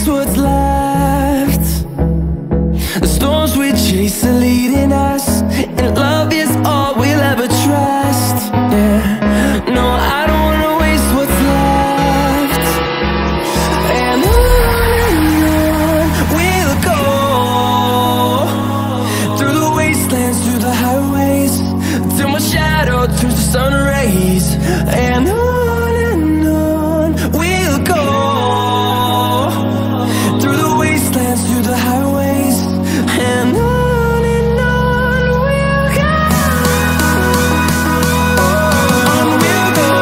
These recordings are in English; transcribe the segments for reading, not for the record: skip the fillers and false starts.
waste what's left. The storms we chase are leading us, and love is all we'll ever trust. Yeah, no, I don't wanna waste what's left. And on we'll go, through the wastelands, through the highways, till my shadow turns to sun rays. And on we'll go, through the wastelands, through the highways, and on we'll go. On we'll go.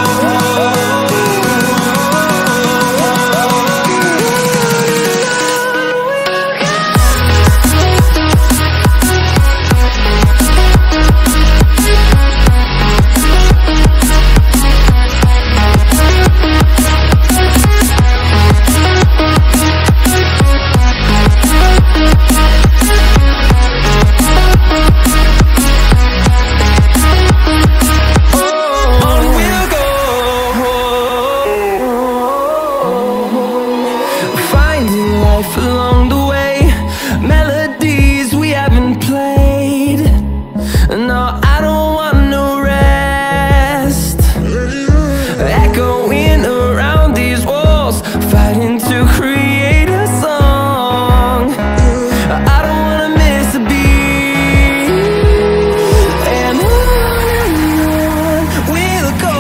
Along the way, melodies we haven't played. No, I don't want no rest. Echoing around these walls, fighting to create a song. I don't wanna miss a beat. And on we'll go,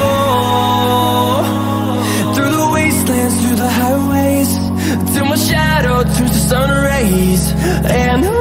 through the wastelands, through the highways, till my shadow turns to sun rays. And